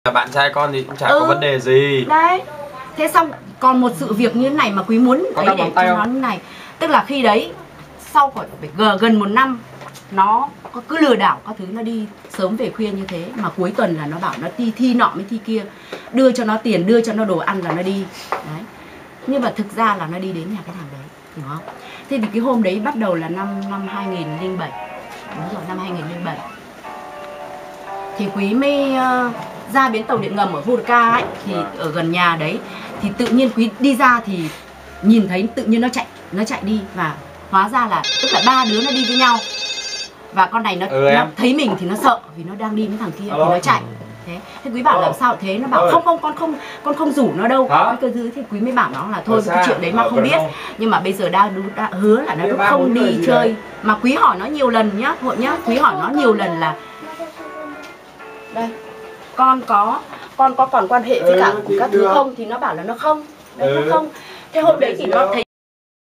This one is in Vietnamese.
Bạn trai con thì cũng chả có vấn đề gì. Đấy. Thế xong còn một sự việc như thế này mà Quý muốn ấy để cho nó như này. Tức là khi đấy sau khoảng gần 1 năm nó cứ lừa đảo các thứ, nó đi sớm về khuya như thế, mà cuối tuần là nó bảo nó đi thi nọ mới thi kia, đưa cho nó tiền, đưa cho nó đồ ăn là nó đi. Đấy. Nhưng mà thực ra là nó đi đến nhà cái thằng đấy, hiểu không? Thế thì cái hôm đấy bắt đầu là năm 2007. Đúng rồi, năm 2007 thì Quý mới ra bến tàu điện ngầm ở Vodka ấy, thì ở gần nhà đấy, thì tự nhiên Quý đi ra thì nhìn thấy tự nhiên nó chạy đi, và hóa ra là tức là 3 đứa nó đi với nhau, và con này nó thấy mình thì nó sợ vì nó đang đi với thằng kia thì nó chạy. Thế Quý bảo làm sao thế, nó bảo không con không rủ nó đâu cái thứ. Thì Quý mới bảo nó là thôi cái chuyện đấy mà không biết, nhưng mà bây giờ đã hứa là nó không đi chơi. Mà Quý hỏi nó nhiều lần nhá, Hội nhá, Quý hỏi nó nhiều lần là đây, con có còn quan hệ với cả các thứ không, thì nó bảo là nó không. Đấy, nó không. Thế hôm đấy thì nó thấy